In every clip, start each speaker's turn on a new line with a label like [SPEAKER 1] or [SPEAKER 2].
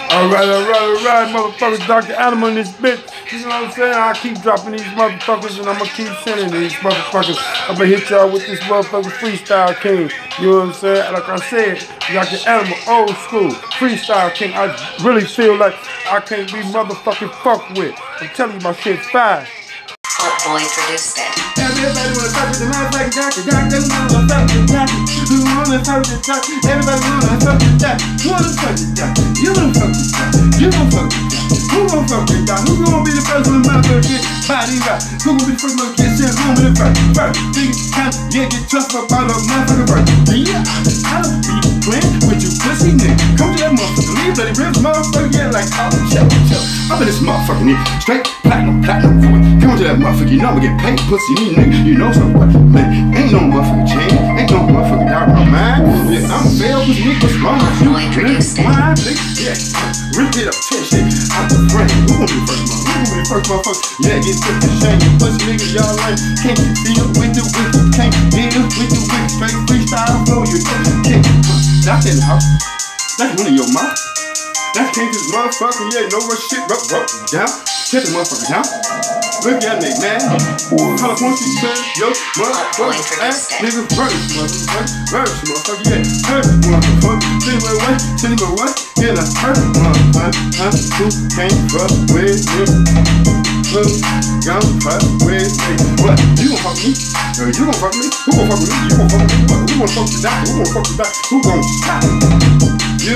[SPEAKER 1] Alright, motherfuckers, Dr. Animal in this bitch. You know what I'm saying? I keep dropping these motherfuckers and I'ma keep sending these motherfuckers. I'ma hit y'all with this motherfucking freestyle king. You know what I'm saying? Like I said, Dr. Animal, old school, freestyle king. I really feel like I can't be motherfucking fucked with. I'm telling you, my shit's fire.
[SPEAKER 2] Hot Boy produced it.
[SPEAKER 3] Everybody wanna fuck with the motherfucking doctor. Doctor wanna fuck with the doctor. Who wanna fuck with the doctor? Everybody wanna fuck with the doctor. Who wanna fuck with the doctor? You wanna fuck with the doctor. You wanna fuck with the doctor. Who gonna fuck with the doctor? Who gonna be the first one to motherfucker get body right? Who gonna be the first one to get sent home in the first? Big time, yeah, get tough about a motherfucker first. Yeah, I don't be playing with you pussy nigga. Come to that motherfucker, leave bloody ribs, motherfucker, yeah, like all the chill. I'm in this motherfucker nigga, straight platinum for it. Come to that motherfucker, you know I'ma get paid pussy, you nigga, you know so what? Man, ain't no motherfucking change, ain't no motherfucking doubt in my mind. Yeah, I'm a fail pussy nigga, what's wrong with you? Why, nigga? Yeah, rip it up, ten shit out the frame. Who gonna be the first motherfucker? Who gonna be the first motherfucker? Yeah, get put to shame, you pussy nigga, y'all like can't deal with the wicked, can't deal with the wicked, straight freestyle flow, you can't. That's in the house, that's one of your mouth. That came to this motherfucker, yeah, know what shit, rub down. Check the motherfucker down. Look at me, man. How once you turn your motherfucker ass, nigga, first, motherfucker, yeah. Hurt, motherfucker. Send him away, yeah, I hurt, motherfucker. Who can't fuck with me? Who gon' fuck with me? What? You gon' fuck me? You gon' fuck me? Who gon' fuck with me? You gon' fuck with me? What? Who gon' fuck the doctor? Who gon' fuck the doctor? Who gon' stop it? You.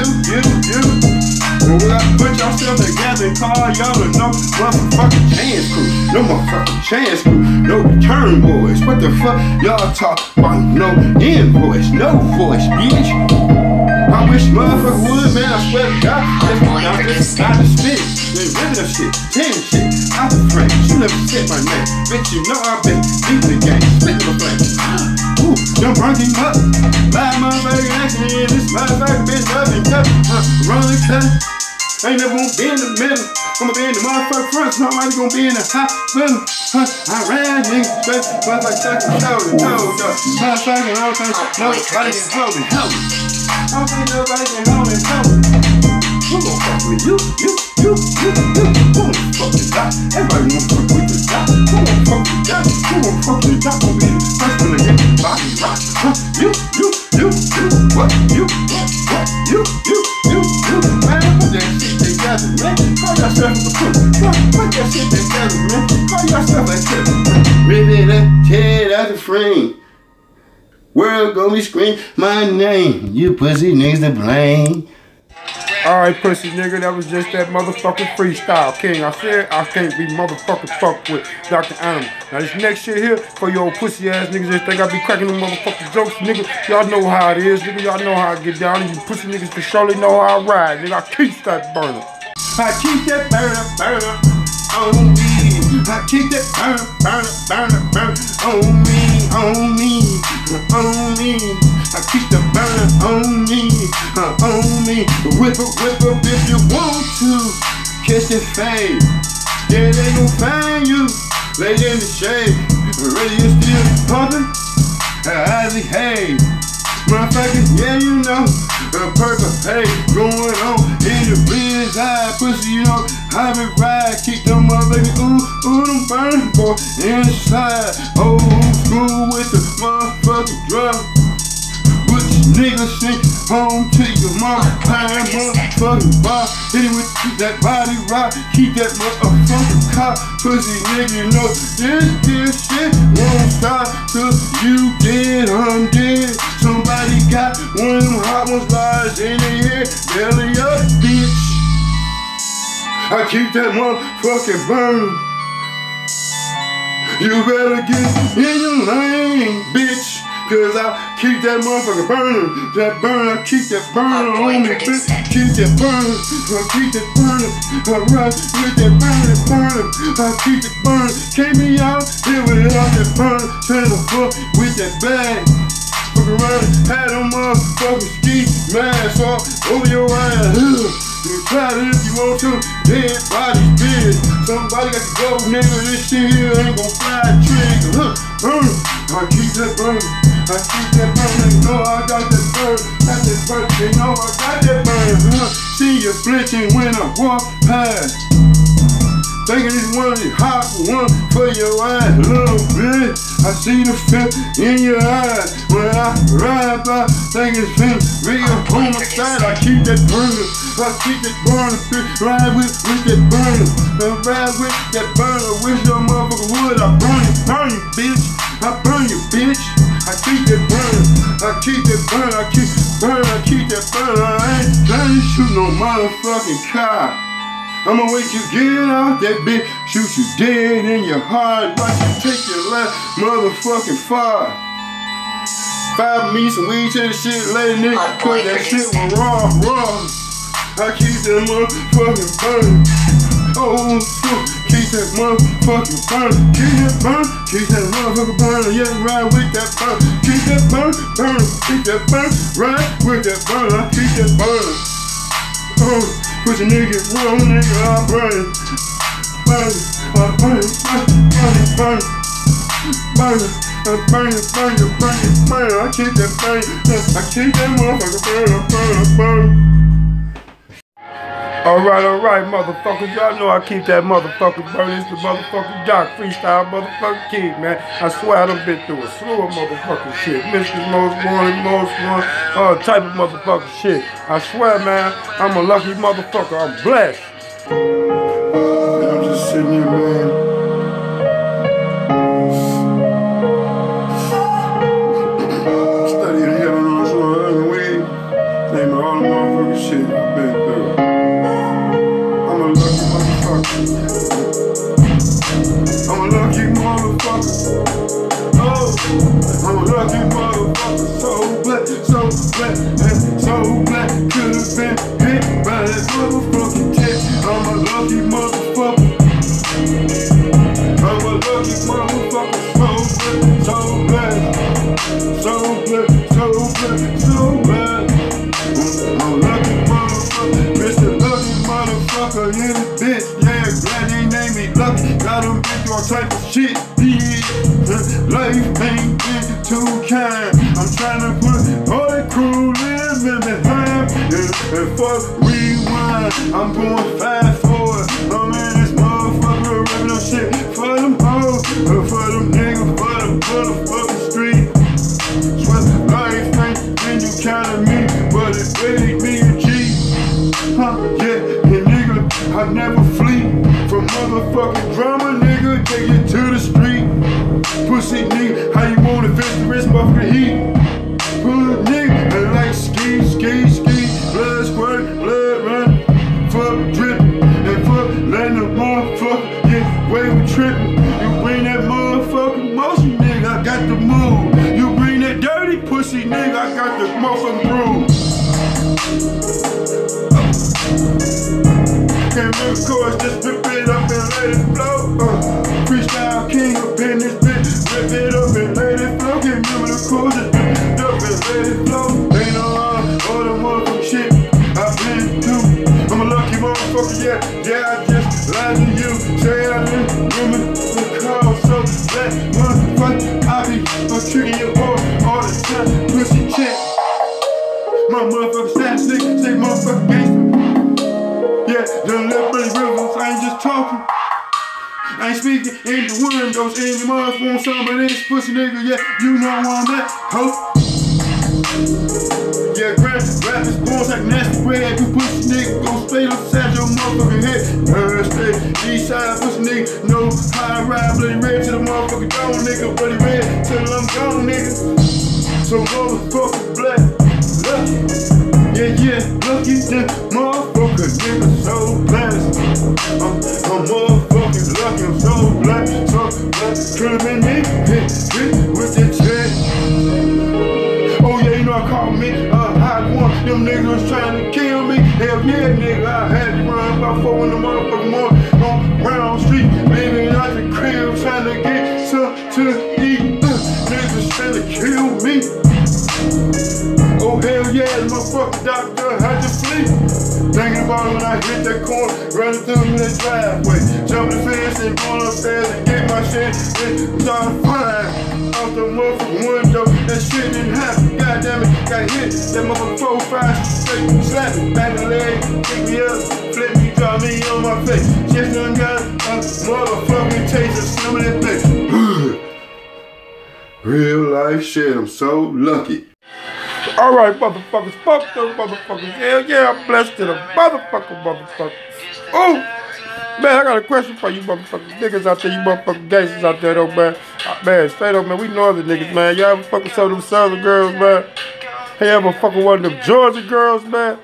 [SPEAKER 3] When we gotta put yourself together and call y'all to no motherfucking chance crew. No motherfucking chance crew. No return boys. What the fuck y'all talk about? No invoice. No voice, bitch. I wish motherfucker would, man. I swear to God. Just out the spit. They really that shit. 10 shit. Out the frame. You never said my name. Bitch, you know I've been deep in the game. Spit in the flame. Ooh, done burnt him up. Live motherfucking action in this motherfucking bitch up and cut. Run and cut. Ain't never gonna be in the middle. I'ma be in the motherfucking front. Somebody gonna be in the hospital. I ran niggas straight. Motherfucking shoulder. Motherfucking I don't think nobody can hold me. I don't think nobody can hold me. Who gon' fuck with you? Who gon' fuck with that? Everybody wanna fuck with the dot. Who gon' fuck with that? Who gon' fuck with that? Gonna be the first one to get body rock. You. What? You. Man, put that shit together, man. Call yourself a crew. Put that shit together, man. Call yourself a crew. Rip it up, tear it out the frame. World gonna be scream my name. You pussy niggas to blame.
[SPEAKER 1] Alright, pussy nigga, that was just that motherfucking freestyle king. I said I can't be motherfucking fucked with Dr. Animal. Now this next shit here, for your pussy ass niggas that think I be cracking them motherfucking jokes, nigga, y'all know how it is, nigga, y'all know how I get down, and you pussy niggas for surely know how I ride, nigga, I keep that burner.
[SPEAKER 3] I keep that burner on me. I keep that burner on me. I keep the burner on me. Whip up if you want to. Kiss your face. Yeah, they gon' find you. Lay in the shade. Radio still pumping. As he hay. Motherfucker, yeah, you know. The purple haze going on in the bitch eye. Pussy, you know. I be ride. Keep them motherfuckers. Them burning boy inside. Old school with the motherfucking drum. Nigga sing home to your mom, pine motherfucking bar. Hit it with that body rock, keep that motherfucking cop. Pussy nigga, you know this shit won't stop till you dead, I'm dead. Somebody got one of them hot ones lies in the head, belly up, bitch. I keep that motherfucking burn. You better get in your lane, bitch. Cause I keep that motherfucker burning. That burn, I keep that burner on me, bitch. Keep that burning, I keep that burning. I ride with that burning. I keep it burning. Came me out here without that burner. Trying to fuck with that bag. Fuck around, had them motherfucking ski mask all over your ass. You try it if you want to, dead body big. Somebody got to go, nigga, this shit here ain't gon' fly trigger. Burn, I keep that burning. I keep that burning, you know I got that burn. Got that burn, you know I got that burn. See you flinching when I walk past. Thinking this one is hot one for your eyes, little bitch. I see the fear in your eyes when I ride by. Think it's been real homicide. I keep that burner, I keep that burner, bitch. Ride with that burner, ride with that burner. Wish your motherfucker would. I burn you, bitch. I burn you, bitch. I keep that burner, I keep that burner, I keep that burner. I ain't trying to shoot no motherfucking car. I'ma wait you get out that bitch, shoot you dead in your heart, watch you take your life motherfucking far. Five me some weed to the shit late nigga, cause that shit was raw. I keep that motherfucking burning. Oh, keep that motherfucking burning. Keep that motherfucking burning. Yeah, ride with that burn. Keep that burn, keep that burn, ride with that burn. I keep that burning. Push a nigga wrong, nigga, I'm burning. I keep that motherfucker burning. Alright, motherfuckers. Y'all know I keep that motherfucker burning. It's the motherfucking Doc Freestyle motherfucking Kid, man. I swear I done been through a slew of motherfucking shit. Mr. Most Wanted, all type of motherfucking shit. I swear, man, I'm a lucky motherfucker. I'm blessed. I'm just sitting here, man. Studying the hell on some weed. Naming all the motherfucking shit I've been through. I'm a lucky motherfucker. Oh, I'm a lucky motherfucker. So black, and so black. Could've been hit by that motherfucking jet. I'm a lucky motherfucker. I'm a lucky motherfucker. So black, so black. I'm a lucky motherfucker. Mr. Lucky motherfucker in the bitch. Yeah, glad they named me lucky. Got them been through all type of shit. Life ain't been too kind. I'm trying to put all the crew living behind. And fuck rewind. I'm going fast forward. I'm in this motherfucker rapping no shit for them hoes, for them niggas, for the motherfucking street. Swear life ain't been you counted me, but it made me a G. Yeah, and nigga, I never flee from motherfucking drama, nigga. Take it to the street. Pussy nigga, how you wanna fix the wrist off the heat? Put nigga, and like ski, blood squirt, blood run, fuck drippin', and fuck letting the motherfucker get away with trippin'. You bring that motherfucking motion, nigga, I got the move. You bring that dirty pussy, nigga, I got the motherfucking groove. Can't remember the chorus, just rip it up and let it flow. Freestyle king up in this bitch, rip it up and let it flow. Can't remember the chorus, just rip it up and let it flow. Ain't no all the motherfucking shit I've been through. I'm a lucky motherfucker, yeah, I just lied to you. Say I live women the call, so that motherfucker, I be treating you all the time. Pussy check. My motherfucker stash nigga, say motherfucker gangsta. Yeah, them little pretty rivers, I ain't just talking. I ain't speaking in the windows, in the motherfucker, some of this pussy nigga, yeah, you know where I'm at, ho. Yeah, rap is born like nasty bread, you pussy nigga, gon' stay upside your motherfucking head. Stay east side pussy nigga, know how I ride, bloody red to the motherfucking dome, nigga, bloody red till I'm gone, nigga. So motherfucking black, lucky. Yeah, lucky that motherfucker, nigga, so blessed. I'm motherfucking lucky, I'm so black, could've been me, hit with the check. Oh yeah, you know I call me a hot one, them niggas was trying to kill me. Hell yeah, nigga, I had to run about 4 in the motherfucking morning on Brown Street, baby, out the crib, trying to get something to eat. Niggas trying to kill me. Oh hell yeah, the motherfucking doctor had to flee. Thinking about when I hit that corner, running through that driveway, jumping the fence and going upstairs and get my shit. Then started flying out the motherfucking window. That shit didn't happen. Goddamn it, got hit. That motherfucker 4-5 straight, slapping, back the leg, pick me face. Just done got a motherfucking taste of some of that bitch. Real life shit, I'm so lucky.
[SPEAKER 1] Alright, motherfuckers, fuck those motherfuckers. Hell yeah, I'm blessed to the motherfucker. Oh, man, I got a question for you motherfuckers niggas out there, you motherfucking gangsters out there though, man. Man, straight up, man, we northern niggas, man. Y'all ever fucking some of them southern girls, man? Hey, ever fucking one of them Georgia girls, man?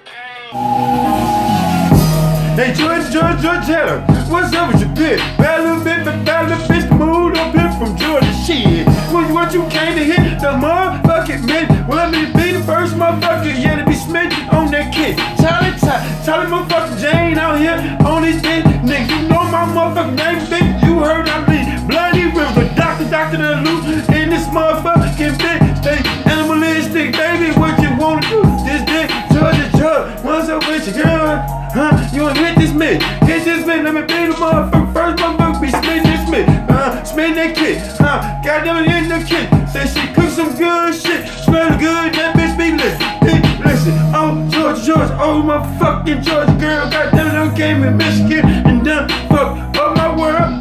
[SPEAKER 3] Hey, Georgia, what's up with your bitch? Bad little bitch, moved up here from Georgia, shit. What you came to hit the motherfucking man? Well, let me be the first motherfucker, yeah, to be smitten on that kid. Charlie motherfucking Jane out here on this bitch. Nigga, you know my motherfucking name, bitch. You heard I mean, Bloody River, Dr. the Loop in this motherfucking bitch. Stay animalistic, baby, what you wanna do? This bitch, Georgia, what's up with your girl? Huh? You wanna hit this bitch? Hit this bitch, let me be the motherfucker. First motherfucker be spin this bitch. Spin that kid. Goddamn it in the kid. Say she cook some good shit. Smell good, that bitch be listen. Oh, Georgia, oh motherfucking Georgia girl. Goddamn it, I came in Michigan and done fuck up my world.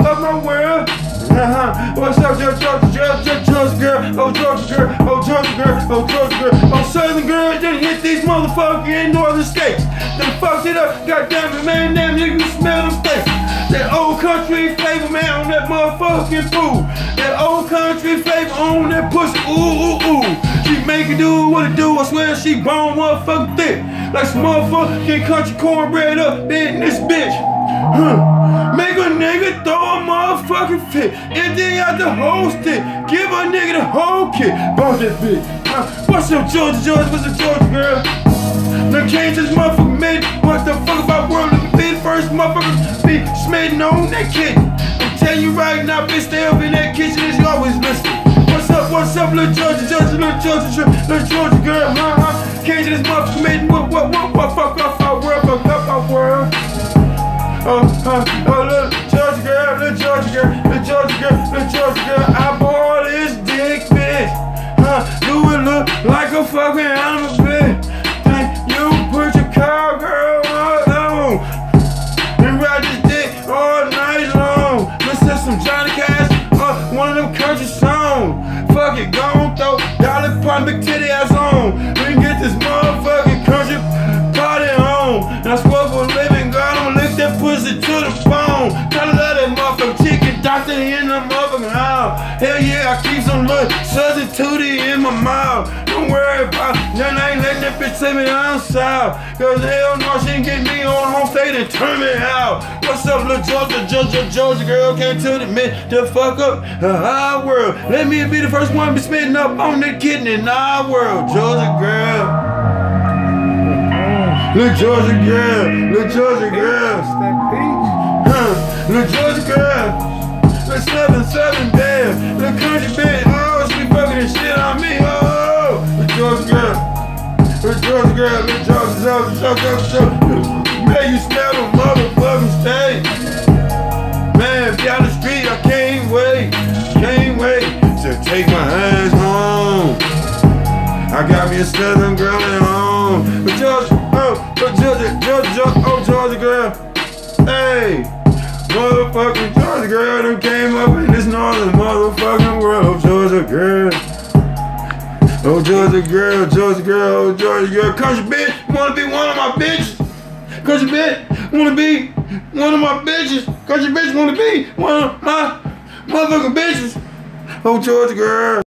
[SPEAKER 3] What's up, Georgia girl? Oh, Georgia girl. Oh, Southern girl, then hit these motherfucking northern states. Then fucked it up. Goddamn it, man, damn you smell them steaks. That old country flavor, man, on that motherfucking food. That old country flavor on that pussy. Ooh. She make it do what it do. I swear she bone motherfucking thick. Like some motherfucking country cornbread up in this bitch. Make a nigga throw a motherfucking fit. Empty out the whole stick. Give a nigga the whole kit. Bounce that bitch. What's up, Georgia? What's up, Georgia girl? Now can't this motherfucker made. What the fuck about world? Let me be the first motherfucker be smitten on that kid. I tell you right now, bitch, stay up in that kitchen as you always listening. What's up, little Georgia girl? Can't this motherfucker made. What fuck up our world? Oh, little Georgia girl, I bought this dick, bitch. Do it look like a fucking animal, bitch? Then you put your cowgirl on and ride this dick all night long. Listen to some Johnny Cash, one of them country songs. Fuck it, gon' throw Dolly Parton big titty ass on. We can get this motherfucking country party on. And I swear for a living, God, I'ma lick that pussy to the bone. Try to let that motherfucking chicken doctor in the motherfucking house. Hell yeah, I keep some little substitute in my mouth. Don't worry about nothing, I ain't letting that bitch take me down south. Cause hell no, she ain't get me on home state and turn me out. What's up, little Georgia girl? Can't tell the fuck up our world. Let me be the first one to be spitting up on that kidney in our world. Georgia girl. Little Georgia girl. Little Georgia girl. Little Southern band. Little country band. Oh, she fucking this shit on me. Oh, little Georgia girl. Man, you smell the motherfucking steak. Man, be on the street, I can't wait to take my hands home. I got me a Southern girl at home. But Georgia girl. Hey, motherfucking Georgia girl done came up in this northern motherfucking world. Georgia girl. Oh, Georgia girl. Country bitch, you wanna be one of my bitches? Country bitch, wanna be one of my bitches? Country bitch, wanna be one of my motherfucking bitches? Oh, Georgia girl.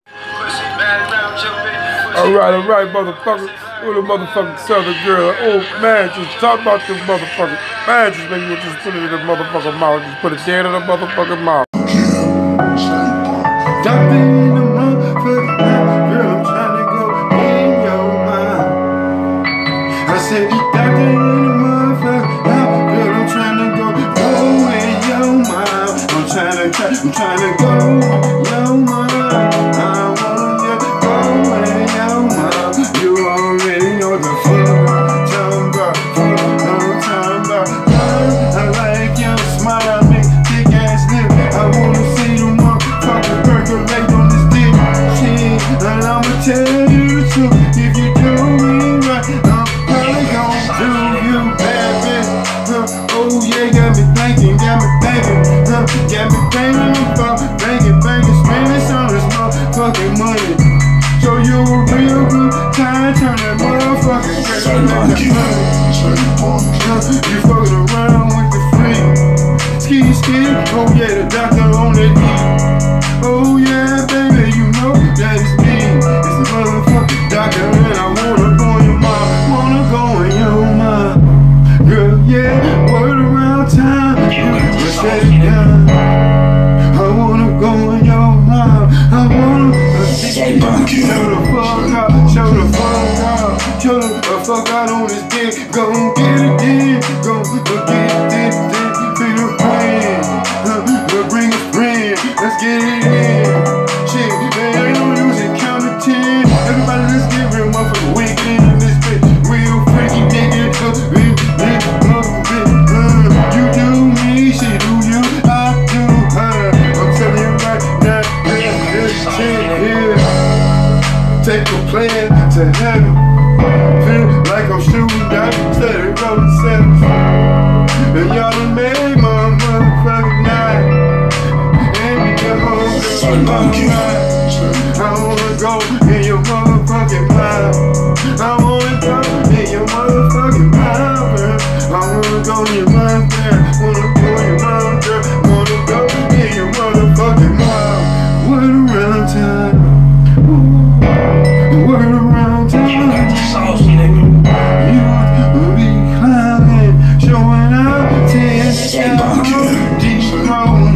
[SPEAKER 1] Alright, motherfucker. Who the motherfucking southern girl? Oh, man, just talk about this motherfucker. Man, just maybe we'll just put it in the motherfucking mouth. Just put it dead in the motherfucking mouth.
[SPEAKER 3] Doctor in the motherfucking mouth. Girl, I'm trying to go in your mind. I said, doctor in the motherfucking mouth. Girl, I'm trying to go in your mind. I'm trying to go in your mind. I wanna go in your mind. You already know the fuck I'm talking about. I like your smile, big thick ass lip. I wanna see them motherfuckers percolate on this dick shit. And I'ma tell you the truth. If you do me right, I'm probably gon' do you bad, bitch. Oh yeah, got me thinking. You fucking around with the freak. Ski, oh yeah, the doctor on that beat. Oh yeah, baby, you know that it's me. It's the motherfucking doctor, and I wanna go in your mind. Wanna go in your mind. Girl, yeah, word around town. Let's shut it down. I wanna go in your mind. I wanna show the fuck out. Show the fuck out. Show the fuck out on this dick. Go get it in. Go get it in. Feel the pain. Bring a friend. Let's get it in. Shit, man, ain't no use in counting 10. Everybody, let's get real motherfucker wicked in this bitch. Real freaky nigga. You do me, she do you, I do her. I'm telling you right now, this shit here. Take a plan to heaven. Feel like I'm shooting down, steady rolling sevens. And y'all done made my motherfucking night. And your whole girl my mind. I wanna go in your motherfucking mind. I wanna go in your motherfucking mind, girl. I wanna go in your mind, girl. Wanna go in your mind, girl. Wanna go in your motherfucking mind. Word around town. Word around town. You be climbing, showing out 10 deep home.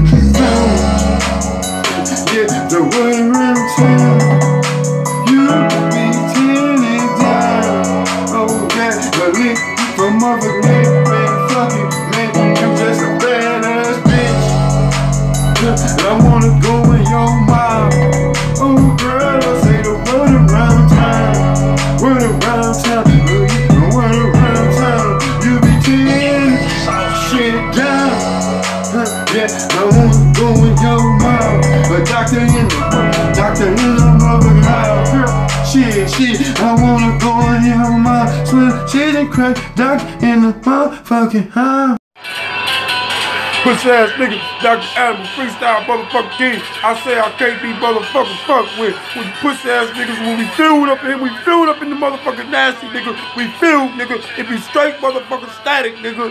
[SPEAKER 3] Yeah, the word around town. You be 10 it down. Oh yeah, the lick from motherfucking lick, man, fuck it, man. You just a badass bitch. And I wanna go in your mouth. Oh girl, I say the word around town. Word around town. Word around town. You be 10 shit down. Yeah, I wanna go in your mouth. A doctor in the motherfucking house. Girl, shit, I wanna go in your mouth. Swear, shit and crack, doctor in the motherfucking house.
[SPEAKER 1] Pussy ass nigga, Dr. Adam, freestyle motherfucking king. I say I can't be motherfucking fucked with you pussy ass niggas. When we filled up in here, we filled up in the motherfucking nasty nigga. We filled, nigga. It be straight motherfucking static, nigga.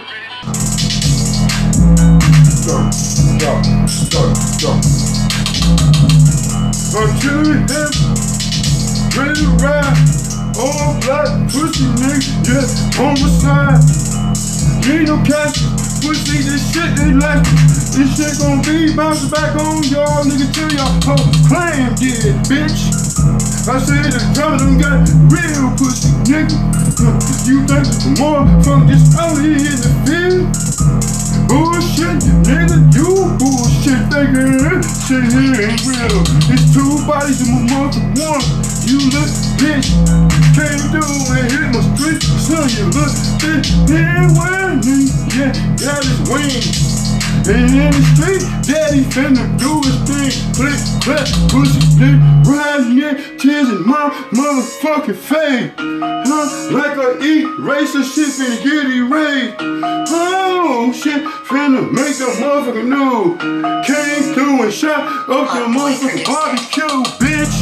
[SPEAKER 3] Until we hip, ready to ride. All black pussy nigga, yeah, on the side. Ain't no casket, pussy, this shit they like. This shit gon' be bouncing back on y'all, nigga, till y'all whole clan did, bitch. I said the drummer done got real pussy, nigga. You think more from this out here in the field? Bullshit, nigga, you bullshit thinking shit here ain't real. It's two bodies in my mother one. You look bitch, can't do it, hit my street. Son, you look bitch, here wearing me, yeah, got his wings. And in the street, daddy finna do his thing. Click, clap, pussy, dick, riding here, tears in my motherfucking face. Like a eraser, shit finna get erased. Oh shit, finna make the motherfucking new. Came through and shot up the motherfucking barbecue, bitch.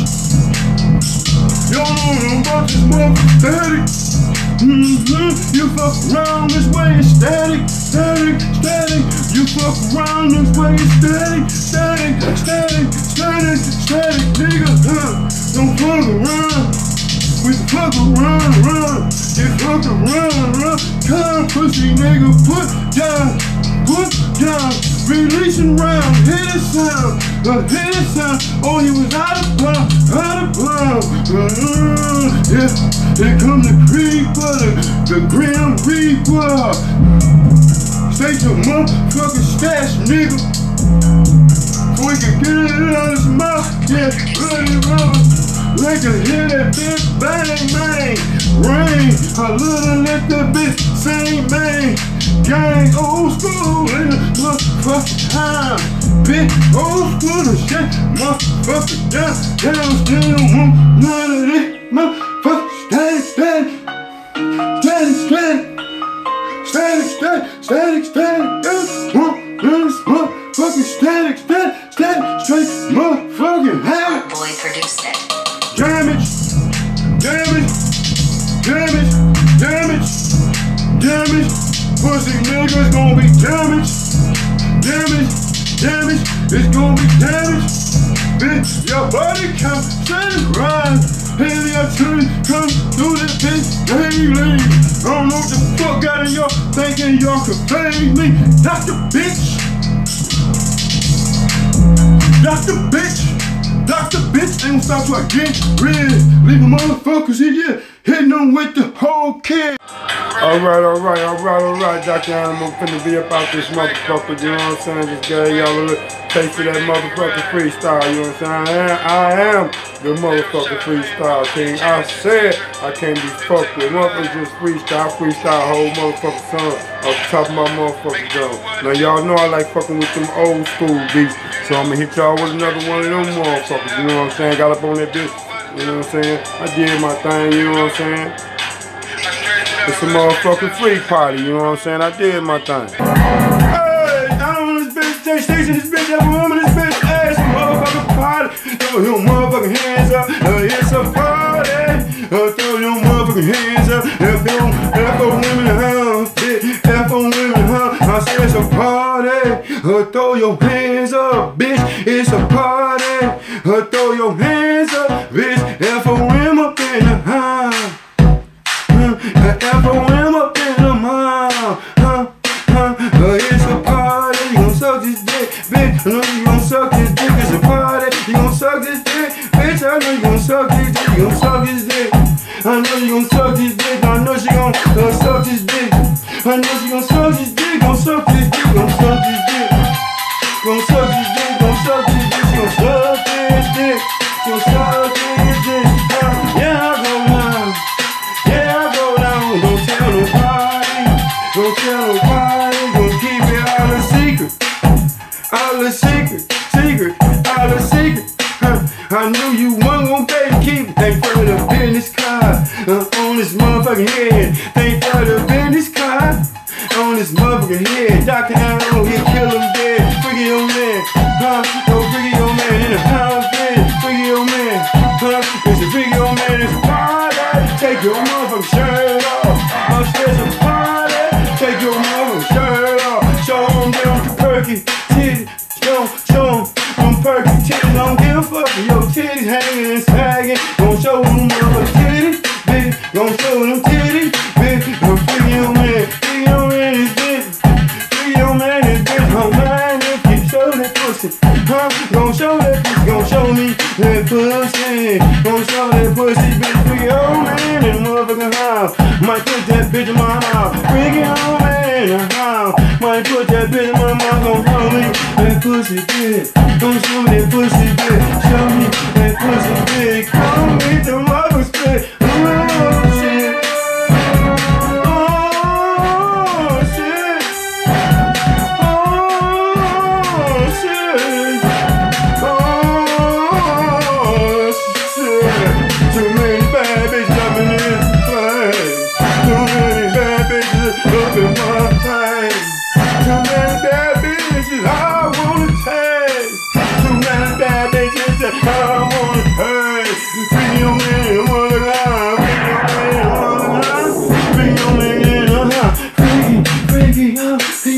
[SPEAKER 3] Y'all know about this motherfucking static. You fuck around this way, it's static, static, static. You fuck around this way, it's static, static, static, static, static, nigga. Don't fuck around. We fuck around, run. You fuck around, run. Come, pussy nigga, put down, put down. Releasing round, hit a sound, hit a sound. Oh, he was out of bounds, out of bounds. Yeah, here come the creeper, the Grim Reaper. Stay your motherfucking stash, nigga. So we can get it out of his mouth. Yeah, ready, rubber. Like a hit that bitch, bang, bang. Rain, a little let that bitch sing, bang. Gang, old school in the motherfucking time. Bitch, old school and shit, motherfucking down, still want none of this, motherfucking static, static, static, static, static, static, static, static, motherfucking static, static, static, straight motherfucking habit.
[SPEAKER 2] Boy produced it.
[SPEAKER 3] Damage, damage, damage, damage, damage. pussy niggas gonna be damaged. It's gonna be damaged. Bitch, your body come to the grind. Hell, your turn come through this bitch daily. I don't know what the fuck out of y'all thinking y'all could pay me. Dr. Bitch. Dr. Bitch, ain't gonna stop till I get rid. Leave the motherfuckers in here, hitting them with the whole kid.
[SPEAKER 1] Alright, Dr. Animal finna be about this motherfucker, you know what I'm saying? Just gave y'all a little taste of that motherfucking freestyle, you know what I'm saying? I am the motherfucking freestyle king. I said I can't be fucked with. Motherfuckers just freestyle whole motherfucking song off the top of my motherfucking dome. Now y'all know I like fucking with them old school beats, so I'ma hit y'all with another one of them motherfuckers, you know what I'm saying? Got up on that bitch, you know what I'm saying? I did my thing, you know what I'm saying? It's a motherfucking free party, you know what I'm saying? I did my thing.
[SPEAKER 3] Hey, I'm on this bitch, take station, this bitch, every woman, this bitch, hey, it's a motherfucking party. Throw your motherfucking hands up, it's a party. Throw your motherfucking hands up, F for women in the house, bitch, F for women in the house. I said it's a party. Throw your hands up, bitch, it's a party. Throw your hands up, bitch, F for women up in the house. F.O.M. up in the mouth, it's a party. You gon' suck this dick, bitch. I know you gon' suck this dick. It's a party. You gon' suck this dick, bitch. I know you gon' suck this dick. You gon' suck this dick. I know you gon' suck this dick. I know she gon' suck this dick. I know she gon' suck this dick. Gon' suck this dick. Gon' suck this dick. Gon' suck this dick. Gon' suck this dick. Gon' suck this dick. Gon' suck this dick. Yeah, I go now. Don't tell nobody, gon' keep it all a secret. I knew you wasn't gon' pay to keep it. Thank for the business card on this motherfucking head. Thank for the business card on this motherfucking head. Dr. Animal, he'll kill him dead. Freaky old man, no freaky old man in the house, bitch. Freaky old man, it's a freaky old man, it's a party. Take your motherfucking shirt off. It's a party. Take your motherfucking shirt off. Show them perky titties. Show them perky titties. Don't give a fuck if your titties hanging and sagging. Gon' show them motherfucking titties, bitch. Gon' show them titties, bitch. I'm freaky old man. Freaky old man is bitch. Freaky old man is bitch. Don't mind if you show that pussy. Gon' show that pussy. Gon' show me that pussy. Gon' show that pussy, bitch. Freaky old man in the motherfucking house. Might put that bitch in my mouth. Freaky old man in the house. Might put that bitch in my mouth. Gon' show me that pussy, bitch. Gon' show me that pussy, bitch. Show me that pussy, bitch. Come meet the mother spit. Oh, shit. Oh, shit. Oh, shit. Oh, shit. Too many bad bitches up in this place. Too many bad bitches up in my face. Too many bad bitches I wanna taste. Too many bad bitches that I wanna taste. Freaky old man in the house. Freaky old man in the house. Freaky old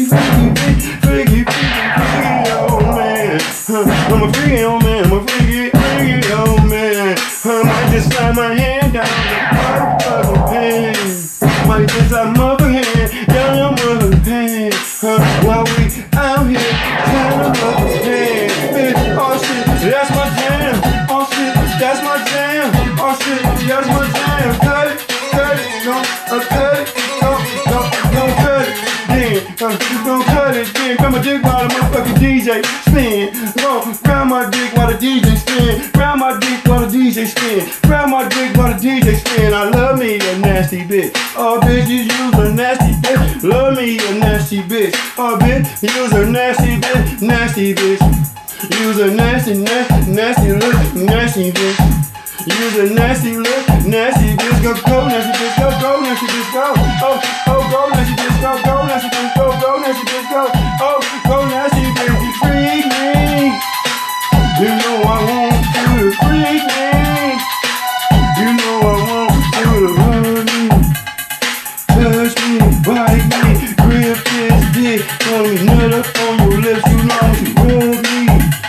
[SPEAKER 3] man. I'm a freaky old man. I'm a freaky old man. I might just slide my hand down the motherfucking pan. Might just slide my motherfucking hand down your motherfucking pan. While we out here trying to understand. Bitch, oh shit, that's my jam. Oh shit, that's my jam. Oh shit, that's my jam. Cut it, don't cut it, don't cut it. Don't cut it, then grab my dick while the motherfucking DJ spin. Grab my dick while the DJ spin. Grab my dick while the DJ spin. Grab my dick while the DJ spin. I love me a nasty bitch. Oh bitch, you use a nasty bitch. Love me a nasty bitch. Oh bitch, use a nasty bitch. Nasty bitch. Use a nasty look, nasty bitch. Use a nasty look, nasty bitch. Go nasty bitch, go nasty bitch, go. Oh, go nasty bitch, go nasty bitch, go nasty bitch, go. Oh, go nasty bitch, freak me. You know I want you to freak me. You know I want you to run me, touch me, bite me, grip grip this dick, want me nut up on your lips, you know you rub me,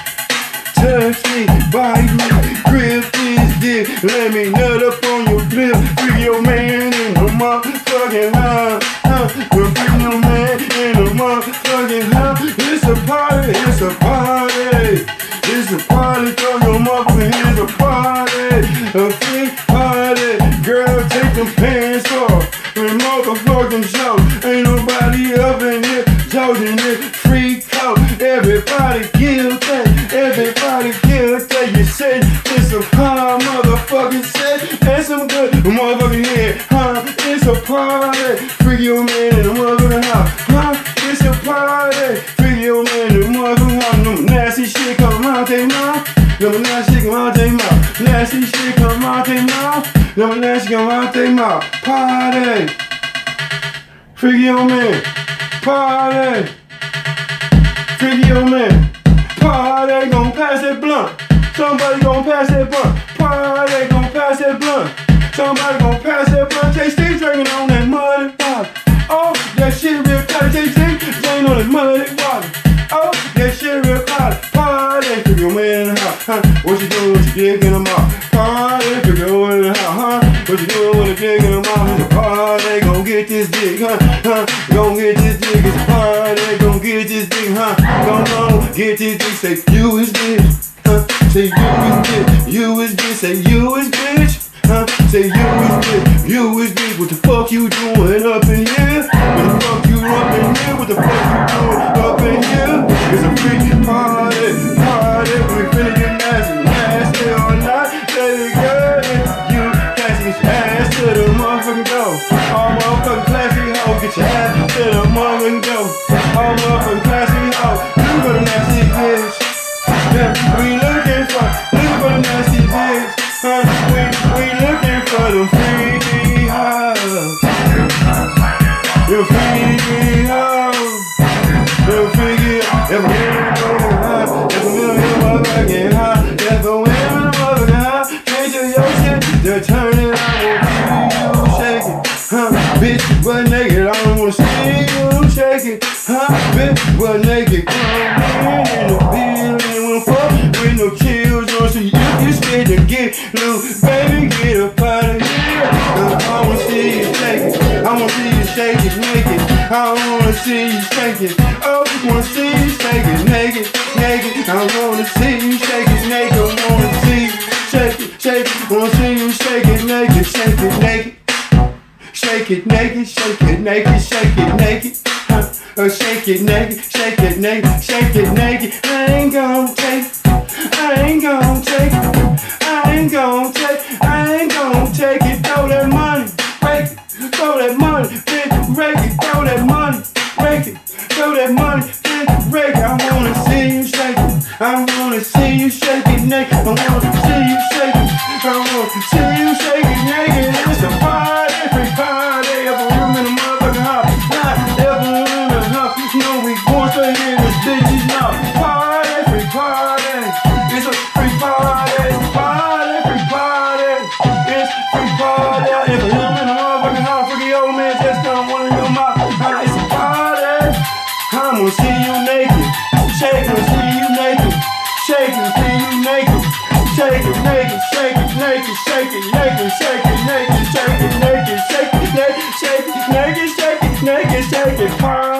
[SPEAKER 3] touch me, bite me, grip this dick, let me nut up on your lip, free your man in the motherfucking house, free your man in the motherfucking house, it's a party, it's a party, it's a party, throw your motherfucking hands, a party, a free party, girl take them pants off, and motherfucking shout, ain't nobody up in here, talking it, freak out, everybody guilty, everybody guilty, you said it's a hard motherfucking set, that's some good motherfucking head, it's a party, freak your man in the motherfucking house, it's a party, freak your man in the motherfucking house, no nasty shit come out they mouth, no nasty shit come out they mouth, nasty shit come out they mouth, no nasty come out they mouth, party, freak your man, party, freak your man, party, gon' pass that blunt, somebody gon' pass that blunt, party, gon' pass that blunt, somebody gon' pass that blunt, they still drinking on that muddy water, oh, that shit real tight, they still drinking on that muddy water, oh, that shit real tight, party, freak your man in the house, what you doing with your dick in the mouth, party, freak your man in the house, what you doing with a dick in the mouth, it's a party, gon' get this dick, gon' get this dick, it's a party, gon' get this dick, gon' get this dick, say you is bitch, say you is bitch, say you is bitch, say you is bitch, what the fuck you doing up in here, what the fuck you up in here, what the fuck you doing up in here, it's a freaky party, we finna get nasty all night, baby girl, you classy ass to the motherfucking door, all motherfucking classy hoe, get your ass to the motherfucking door, all motherfucking classy hoe, look for the nasty bitch, yeah, we looking for the nasty bitch, we looking for the freaky hoes, the freaky hoes, the freaky, if a women going hot, if a women motherfucking hot, if a women motherfucking hot, change your shit, to turn it on, I won't see you shake it, bitch, butt naked, I don't wanna see you shake it, bitch, butt naked, come in the building, wanna fuck with no children, so you scared to get loose, baby, get up out of here, I wanna see you shake it, I wanna see you shake it naked, I wanna see you shake it, oh, I wanna see you shake it naked, I wanna see you shake it naked, I wanna see you shake it, wanna see you shake it naked, shake it naked, shake it naked, shake it naked, shake it naked, shake it naked, shake it naked, shake it naked, I ain't gon' take, I ain't gon' take, I ain't gon' take, I ain't gon' take it, throw that money, break it, throw that money, bitch, break it, throw that money, break it, throw that money, bitch, break it, I wanna see you shake it, I wanna see you shake it naked, I wanna see you shake it, I wanna see you shake it naked, it's a party, free party, every room in the motherfucking house, not every room in the house, you know we going straight in this bitches now, party, free party, it's a free party, party, free party, it's free party, every room in the motherfucking house, freaky old man just done one in your mouth, it's a party, I'm gonna see you naked, shake it, see you naked, shake it, see you naked, shake it naked, shake it naked, shake it naked, shake it naked, shake it naked, shake it naked, shake it naked, shake it naked, shake it, party.